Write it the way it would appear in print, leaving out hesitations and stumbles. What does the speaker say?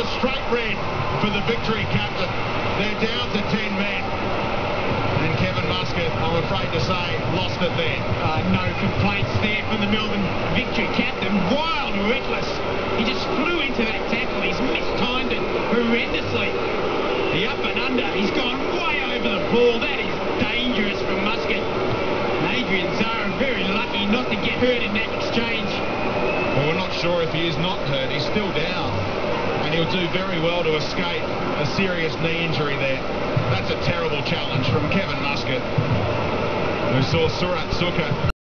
straight red for the victory captain. They're down to 10 men. And Kevin Muscat, I'm afraid to say, lost it there. No complaints there from the Melbourne victory captain. Wild, reckless. He just flew into that tackle. He's mistimed it horrendously. The up and under, he's gone way over the ball. That is dangerous from Muscat. And Adrian Zara very lucky not to get hurt in that exchange. Well, we're not sure if he is not hurt. He's still down. And he'll do very well to escape a serious knee injury there. That's a terrible challenge from Kevin Muscat, who saw Surat Sukkar